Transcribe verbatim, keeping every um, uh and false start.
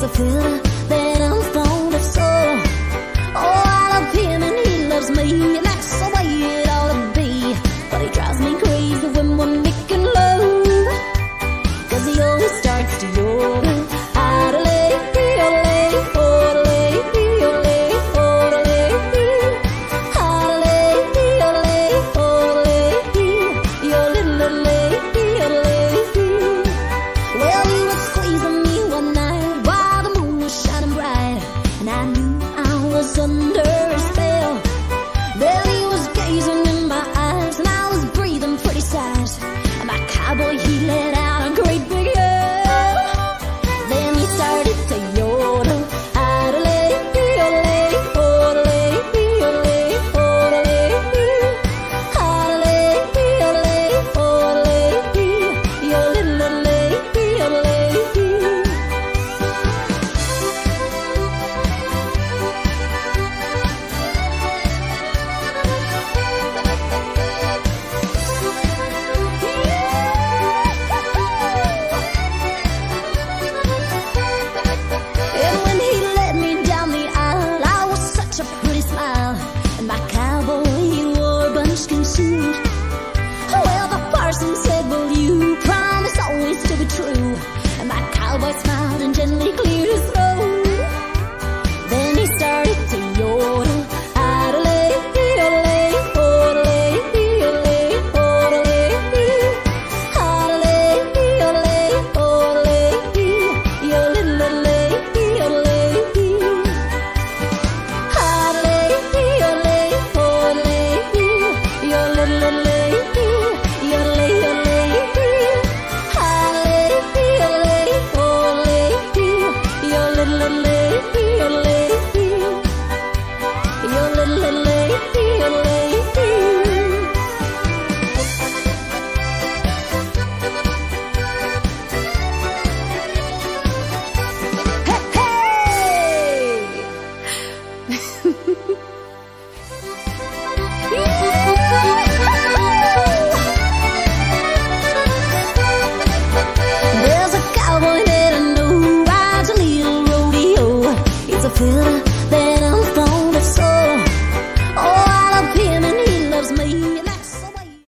fiddler that I'm fond of so. Oh, I love him and he loves me, and that's the way it ought to be. But he drives me crazy when we're making love, 'cause he always starts to yodel. Under a spell, then he was gazing in my eyes, and I was breathing pretty fast. And my cowboy, he let out a great big yell. Then he started to yodel. Well, the parson said, will you promise always to be true? And my cowboy smiled and gently